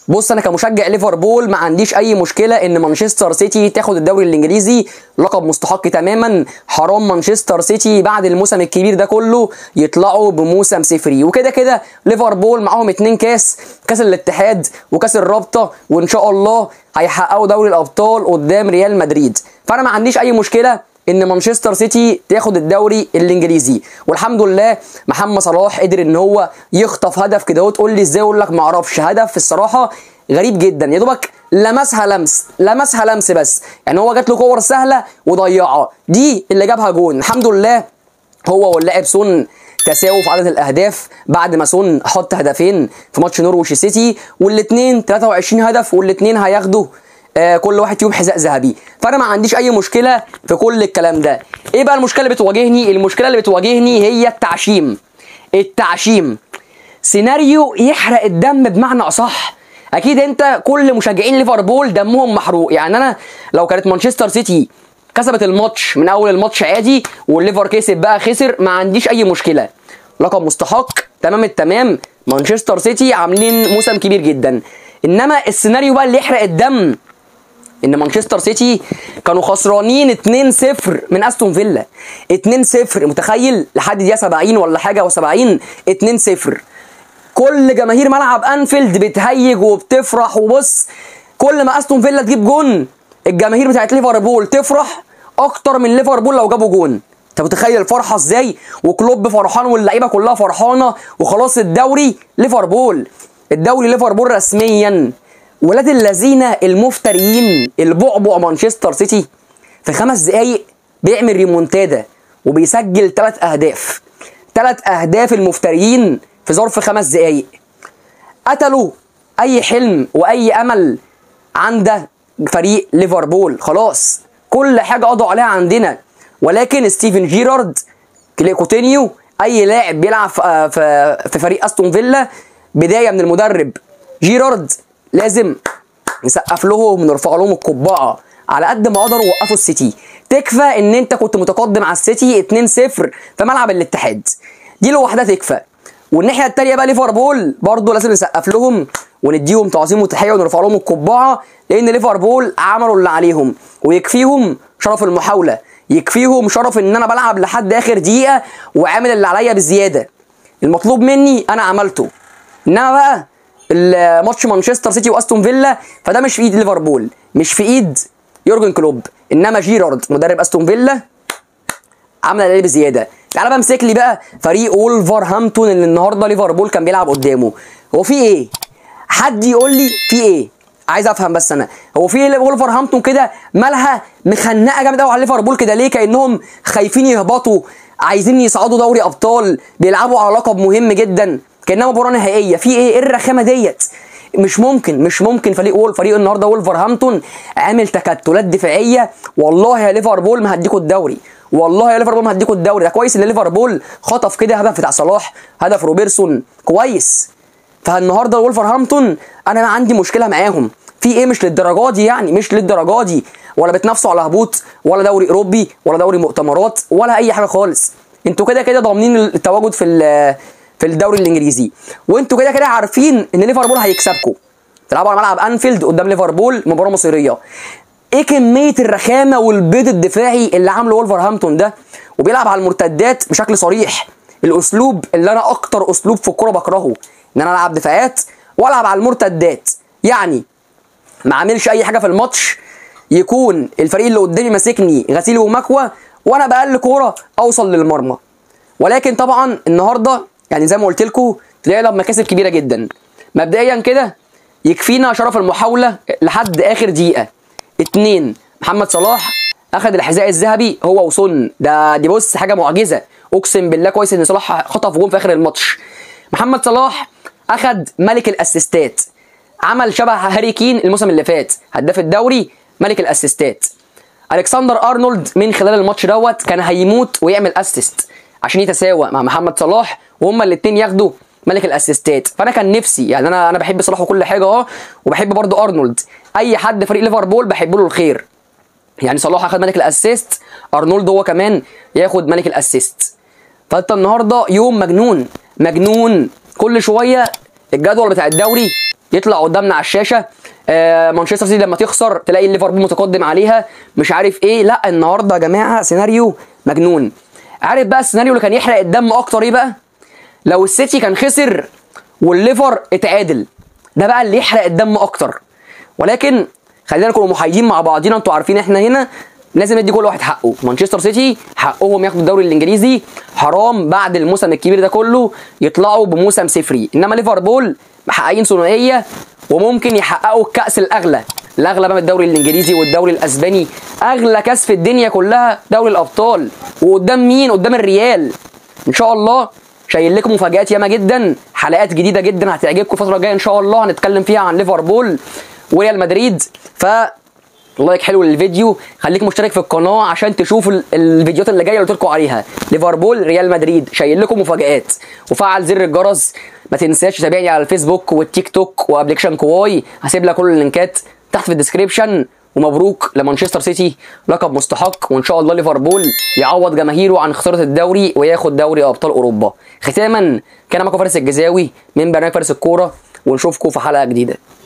بص، انا كمشجع ليفربول ما عنديش اي مشكله ان مانشستر سيتي تاخد الدوري الانجليزي، لقب مستحق تماما. حرام مانشستر سيتي بعد الموسم الكبير ده كله يطلعوا بموسم صفري. وكده كده ليفربول معاهم 2 كاس الاتحاد وكاس الرابطه، وان شاء الله هيحققوا دوري الابطال قدام ريال مدريد. فانا ما عنديش اي مشكله ان مانشستر سيتي تاخد الدوري الانجليزي. والحمد لله محمد صلاح قدر ان هو يخطف هدف كده. وتقول لي ازاي؟ اقول لك ما اعرفش. هدف الصراحه غريب جدا، يا دوبك لمسها لمس بس، يعني هو جات له كور سهله وضيعها، دي اللي جابها جون. الحمد لله هو واللاعب سون تساووا في عدد الاهداف بعد ما سون حط هدفين في ماتش نورويتش سيتي، والاثنين 23 هدف، والاثنين هياخدوا كل واحد فيهم حذاء ذهبي. فانا ما عنديش اي مشكله في كل الكلام ده. ايه بقى المشكله اللي بتواجهني؟ المشكله اللي بتواجهني هي التعشيم. سيناريو يحرق الدم بمعنى اصح. اكيد انت كل مشجعين ليفربول دمهم محروق. يعني انا لو كانت مانشستر سيتي كسبت الماتش من اول الماتش عادي والليفر كسب بقى خسر، ما عنديش اي مشكله، لقب مستحق تمام التمام. مانشستر سيتي عاملين موسم كبير جدا. انما السيناريو بقى اللي يحرق الدم ان مانشستر سيتي كانوا خسرانين 2-0 من استون فيلا. 2-0، متخيل؟ لحد دقيقه 70 ولا حاجه و70 2-0. كل جماهير ملعب انفيلد بتهيج وبتفرح. وبص، كل ما استون فيلا تجيب جون الجماهير بتاعت ليفربول تفرح اكتر من ليفربول لو جابوا جون. انت متخيل الفرحه ازاي؟ وكلوب فرحان واللعيبه كلها فرحانه، وخلاص الدوري ليفربول رسميا. ولاد الذين المفتريين البعبع مانشستر سيتي في 5 دقايق بيعمل ريمونتادا وبيسجل 3 اهداف. 3 اهداف المفتريين في ظرف 5 دقايق. قتلوا اي حلم واي امل عند فريق ليفربول. خلاص كل حاجه قضوا عليها عندنا. ولكن ستيفن جيرارد، كوتينيو، اي لاعب بيلعب في فريق استون فيلا بدايه من المدرب جيرارد لازم نسقف لهم ونرفع لهم القبعه. على قد ما قدروا وقفوا السيتي. تكفى ان انت كنت متقدم على السيتي 2-0 في ملعب الاتحاد، دي لوحدها تكفى. والناحيه الثانيه بقى ليفربول برضه لازم نسقف لهم ونديهم تعظيم وتحيه ونرفع لهم القبعه، لان ليفربول عملوا اللي عليهم ويكفيهم شرف المحاوله، يكفيهم شرف ان انا بلعب لحد اخر دقيقه وعامل اللي عليا بزياده. المطلوب مني انا عملته. انما بقى الماتش مانشستر سيتي واستون فيلا فده مش في ايد ليفربول، مش في ايد يورجن كلوب، انما جيرارد مدرب استون فيلا عمل عليه بزياده. تعالى بقى امسك لي بقى فريق وولفرهامبتون اللي النهارده ليفربول كان بيلعب قدامه. هو في ايه؟ حد يقول لي في ايه؟ عايز افهم بس انا، هو في ايه وولفرهامبتون كده مالها مخنقه جامد قوي على ليفربول كده ليه؟ كانهم خايفين يهبطوا، عايزين يصعدوا دوري ابطال، بيلعبوا على لقب مهم جدا، كانها مباراه نهائيه. في ايه؟ ايه الرخامه ديت؟ مش ممكن فريق النهارده وولفرهامبتون عامل تكتلات دفاعيه. والله يا ليفربول ما هديكوا الدوري، والله يا ليفربول ما هديكوا الدوري. ده كويس ان ليفربول خطف كده هدف بتاع صلاح، هدف روبرتسون كويس. فالنهارده وولفرهامبتون انا ما عندي مشكله معاهم. في ايه؟ مش للدرجه دي يعني، مش للدرجه دي، ولا بتنافسوا على هبوط ولا دوري اوروبي ولا دوري مؤتمرات ولا اي حاجه خالص. انتوا كده ضامنين التواجد في الدوري الانجليزي، وانتوا كده عارفين ان ليفربول هيكسبكم. تلعبوا على ملعب انفيلد قدام ليفربول، مباراه مصيريه. ايه كميه الرخامه والبيض الدفاعي اللي عامله وولفرهامبتون ده؟ وبيلعب على المرتدات بشكل صريح. الاسلوب اللي انا اكتر اسلوب في الكوره بكرهه، ان انا العب دفاعات والعب على المرتدات. يعني ما اعملش اي حاجه في الماتش يكون الفريق اللي قدامي ماسكني غسيل ومكوى وانا باقل كوره اوصل للمرمى. ولكن طبعا النهارده يعني زي ما قلت لكم طلعنا بمكاسب كبيره جدا. مبدئيا كده يكفينا شرف المحاوله لحد اخر دقيقه. 2 محمد صلاح اخذ الحذاء الذهبي هو وسون. دي بص حاجه معجزه، اقسم بالله. كويس ان صلاح خطف جون في اخر الماتش. محمد صلاح اخذ ملك الاسيستات، عمل شبه هاري كين الموسم اللي فات، هداف الدوري ملك الاسيستات. الكسندر ارنولد من خلال الماتش دوت كان هيموت ويعمل اسيست عشان يتساوى مع محمد صلاح وهما الاثنين ياخدوا ملك الاسيستات. فانا كان نفسي يعني انا بحب صلاح وكل حاجه وبحب برضو ارنولد. اي حد فريق ليفربول بحب له الخير. يعني صلاح اخذ ملك الاسيست، ارنولد هو كمان ياخد ملك الاسيست. فانت النهارده يوم مجنون. كل شويه الجدول بتاع الدوري يطلع قدامنا على الشاشه مانشستر سيتي لما تخسر تلاقي ليفربول متقدم عليها مش عارف ايه. لا النهارده يا جماعه سيناريو مجنون. عارف بقى السيناريو اللي كان يحرق الدم اكتر ايه بقى؟ لو السيتي كان خسر والليفر اتعادل، ده بقى اللي يحرق الدم اكتر. ولكن خلينا نكون محايدين مع بعضينا، انتوا عارفين احنا هنا لازم ندي كل واحد حقه. مانشستر سيتي حقهم ياخدوا الدوري الانجليزي، حرام بعد الموسم الكبير ده كله يطلعوا بموسم صفري. انما ليفربول محققين ثنائيه وممكن يحققوا الكاس الاغلى بقى من الدوري الانجليزي والدوري الاسباني، اغلى كاس في الدنيا كلها دوري الابطال. وقدام مين؟ قدام الريال. ان شاء الله شايل لكم مفاجآت ياما جدا، حلقات جديده جدا هتعجبكم الفتره الجايه ان شاء الله، هنتكلم فيها عن ليفربول وريال مدريد. لايك حلو للفيديو، خليك مشترك في القناه عشان تشوف الفيديوهات اللي جايه اللي قلت لكم عليها، ليفربول ريال مدريد، شايل لكم مفاجآت. وفعل زر الجرس، ما تنساش تتابعني على الفيسبوك والتيك توك وابلكيشن كواي، هسيب لك كل اللينكات تحت في الديسكريبشن. ومبروك لمانشستر سيتي، لقب مستحق، وان شاء الله ليفربول يعوض جماهيره عن خساره الدوري وياخد دوري ابطال اوروبا. ختاما كان معكم فارس الجزاوي من برنامج فارس الكوره، ونشوفكم في حلقه جديده.